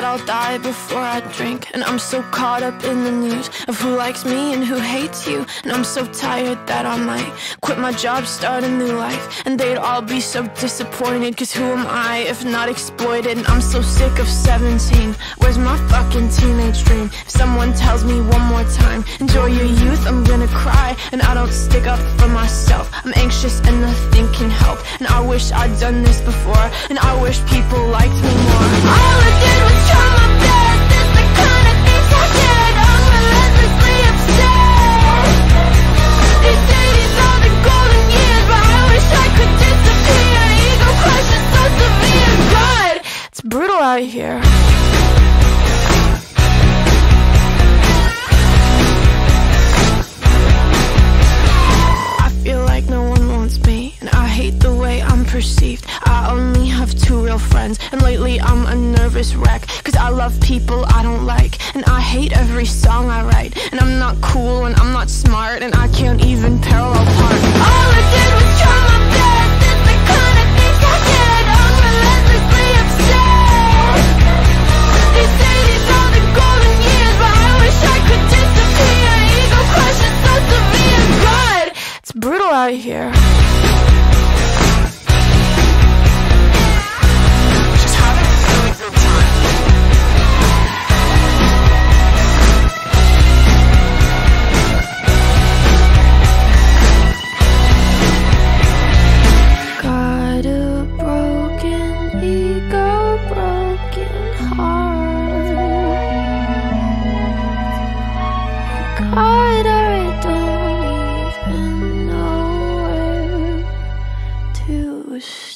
that I'll die before I drink. And I'm so caught up in the news of who likes me and who hates you. And I'm so tired that I might quit my job, start a new life. And they'd all be so disappointed, cause who am I if not exploited? And I'm so sick of 17. Where's my fucking teenage dream? If someone tells me one more time, enjoy your youth, I'm gonna cry. And I don't stick up for myself. I'm anxious and nothing can help. And I wish I'd done this before, and I wish people liked me more. All I did was try my best. It's the kind of things I did. I'm relentlessly upset. They say these are the golden years, but I wish I could disappear. Ego crush is so severe. God, it's brutal out here. Perceived. I only have 2 real friends, and lately I'm a nervous wreck, cause I love people I don't like, and I hate every song I write. And I'm not cool, and I'm not smart, and I can't even parallel park. All I did was try my best. It's the kind of things I did. I'm relentlessly upset. They say these are the golden years, but I wish I could disappear. Ego crush is so severe. God, it's brutal out here. God, I don't even know where to start.